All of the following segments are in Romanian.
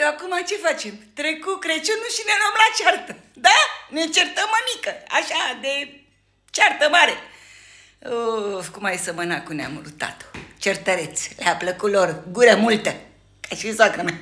acum ce facem? Trecu Crăciunul și ne luăm la ceartă. Da? Ne certăm, mămică. Așa, de ceartă mare. Cum ai sămănat cu neamul lui tatu. Certăreț. Le-a plăcut lor. Gură multă. Ca și soacră mea.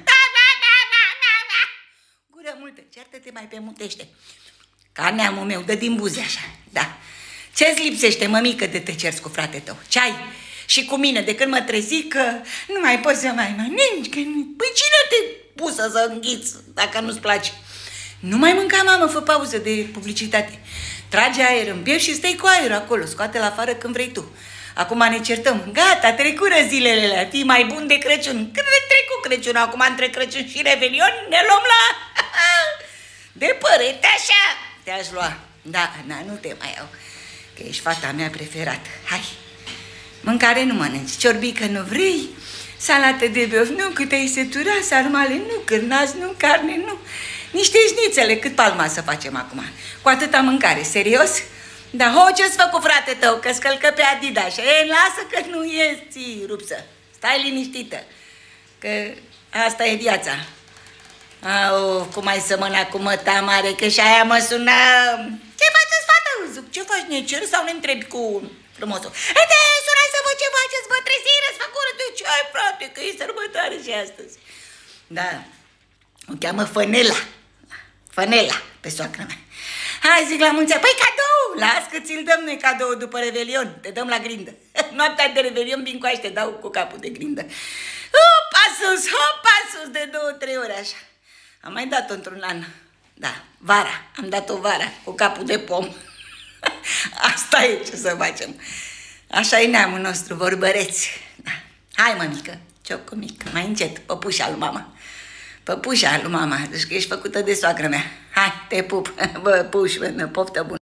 Gură multă. Ceartă-te mai pe mutește. Ca neamul meu. Dă din buze așa. Da. Ce-ți lipsește, mămică, de te cerți cu frate tău? Ce ai? Și cu mine, de când mă trezi că nu mai poți să mai mănânci, că nu... Păi cine te pusă să înghiți dacă nu-ți place? Nu mai mânca, mamă, fă pauză de publicitate. Trage aer în piept și stai cu aerul acolo, scoate-l afară când vrei tu. Acum ne certăm. Gata, trecură zilele alea, fii mai bun de Crăciun. Când ne trecut Crăciun, acum între Crăciun și Revelion, ne luăm la... De părete, așa te-aș lua. Da, nu te mai iau, că ești fata mea preferată. Hai. Mâncare nu mănânci, ciorbică nu vrei, salată de beof nu, cât ai sătura, sarmale nu, cârnați nu, carne nu, niște șnițele, cât palma să facem acum, cu atâta mâncare, serios? Da, ce-ți fă cu frate tău, că scălcă pe Adidas, lasă că nu ești rupsă, stai liniștită, că asta e viața. Cum ai sămăna cu măta mare, că și aia mă sună... Ce faceți, fată? Zic, ce faci, ne cer sau ne întrebi cu frumosul? Haide, sunai să văd ce faceți, vă trezireți, făcură, de ce ai, frate, că e sărbătoare și astăzi. Da, o cheamă Fănela. Fănela, pe soacră mea. Hai, zic la mulți ani, păi cadou, las că ți-l dăm noi cadou după Revelion, te dăm la grindă. Noaptea de Revelion vin cu aș, te dau cu capul de grindă. Hopa sus, de 2-3 ori așa. Am mai dat-o într-un an. Da, vara. Am dat-o vara cu capul de pom. Asta e, ce să facem. Așa e neamul nostru, vorbăreți. Da. Hai, mămică, ciocă mică, mai încet, păpușa lui mama. Păpușa lui mama, deci că ești făcută de soacră mea. Hai, te pup, bă, puș, poftă bună.